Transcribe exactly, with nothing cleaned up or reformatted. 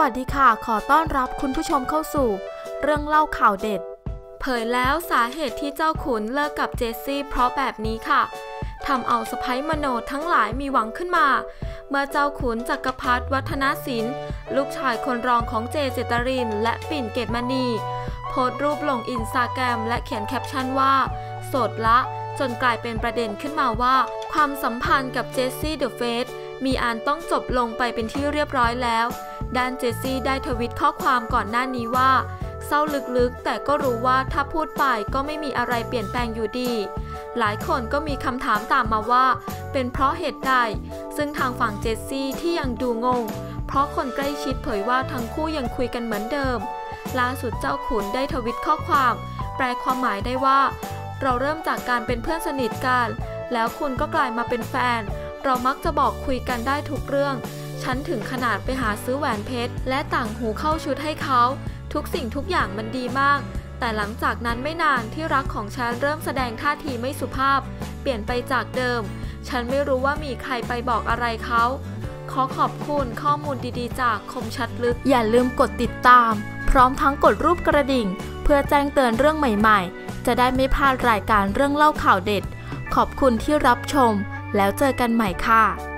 วัสดีค่ะขอต้อนรับคุณผู้ชมเข้าสู่เรื่องเล่าข่าวเด็ดเผยแล้วสาเหตุที่เจ้าขุนเลิกกับเจสซี่เพราะแบบนี้ค่ะทำเอาสะใภ้มโนทั้งหลายมีหวังขึ้นมาเมื่อเจ้าขุนจักรพรรดิวัฒนศิลป์ลูกชายคนรองของเจเจตรินและปิ่นเกตมณีโพสต์รูปลงอินสตาแกรมและเขียนแคปชั่นว่าโสดละจนกลายเป็นประเด็นขึ้นมาว่าความสัมพันธ์กับเจสซี่เดอะเฟสมีอันต้องจบลงไปเป็นที่เรียบร้อยแล้วด้านเจสซี่ได้ทวิตข้อความก่อนหน้านี้ว่าเศร้าลึกๆแต่ก็รู้ว่าถ้าพูดไปก็ไม่มีอะไรเปลี่ยนแปลงอยู่ดีหลายคนก็มีคำถามตามมาว่าเป็นเพราะเหตุใดซึ่งทางฝั่งเจสซี่ที่ยังดูงงเพราะคนใกล้ชิดเผยว่าทั้งคู่ยังคุยกันเหมือนเดิมล่าสุดเจ้าขุนได้ทวิตข้อความแปลความหมายได้ว่าเราเริ่มจากการเป็นเพื่อนสนิทกันแล้วคุณก็กลายมาเป็นแฟนเรามักจะบอกคุยกันได้ทุกเรื่องฉันถึงขนาดไปหาซื้อแหวนเพชรและต่างหูเข้าชุดให้เขาทุกสิ่งทุกอย่างมันดีมากแต่หลังจากนั้นไม่นานที่รักของฉันเริ่มแสดงท่าทีไม่สุภาพเปลี่ยนไปจากเดิมฉันไม่รู้ว่ามีใครไปบอกอะไรเขาขอขอบคุณข้อมูลดีๆจากคมชัดลึกอย่าลืมกดติดตามพร้อมทั้งกดรูปกระดิ่งเพื่อแจ้งเตือนเรื่องใหม่ๆจะได้ไม่พลาดรายการเรื่องเล่าข่าวเด็ดขอบคุณที่รับชมแล้วเจอกันใหม่ค่ะ